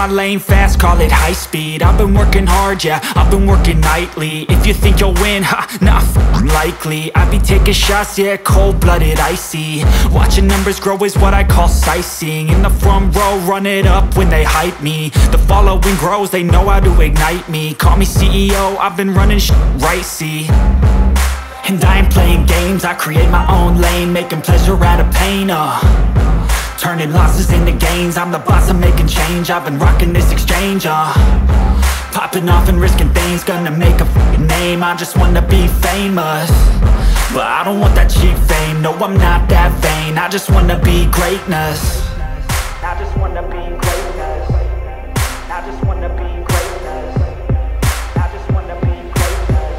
my lane fast, call it high speed. I've been working hard, yeah, I've been working nightly. If you think you'll win, ha, nah, likely. I be taking shots, yeah, cold-blooded, icy. Watching numbers grow is what I call sightseeing. In the front row, run it up when they hype me. The following grows, they know how to ignite me. Call me CEO, I've been running shit right, see. And I ain't playing games, I create my own lane, making pleasure out of pain, turning losses into gains. I'm the boss, I'm making change. I've been rocking this exchange, popping off and risking things. Gonna make a f***ing name. I just wanna be famous, but I don't want that cheap fame. No, I'm not that vain. I just wanna be greatness. I just wanna be greatness. I just wanna be greatness. I just wanna be greatness.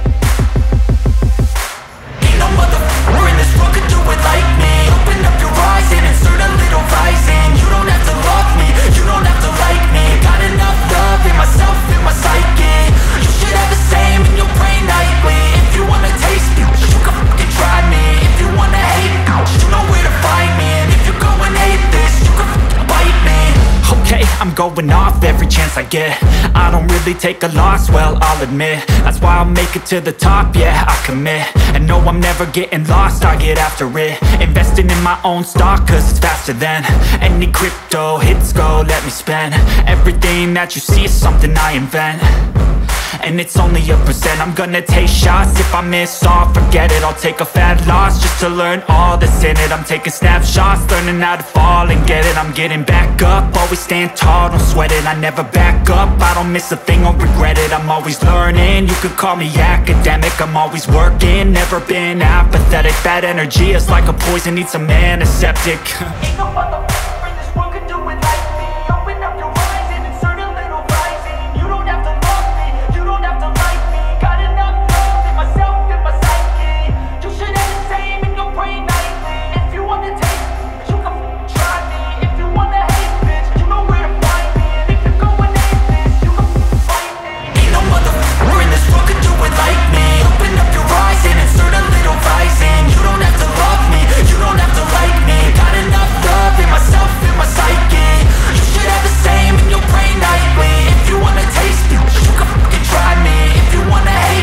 Ain't no motherfucker in this world could do it like me. Open up your eyes and insert a little rising. You don't have to love me, you don't have to like me. Got enough love in myself, in my psyche. You should have the same in your brain nightly. If you wanna taste me, you can fucking try me. If you wanna hate me, you know where to find me. And if you go and hate this, you can fucking bite me. Okay, I'm going off every chance I get. I don't really take a loss, well, I'll admit. That's why I'll make it to the top, yeah, I commit. And no, I'm never getting lost, I get after it. Investing in my own stock, cause it's faster than any crypto hits go, let me spend. Everything that you see is something I invent, and it's only a percent. I'm gonna take shots, if I miss all, forget it. I'll take a fat loss just to learn all that's in it. I'm taking snapshots, learning how to fall and get it. I'm getting back up, always stand tall, don't sweat it. I never back up, I don't miss a thing or regret it. I'm always learning, you could call me academic. I'm always working, never been apathetic. Bad energy is like a poison, needs some antiseptic. Ain't nobody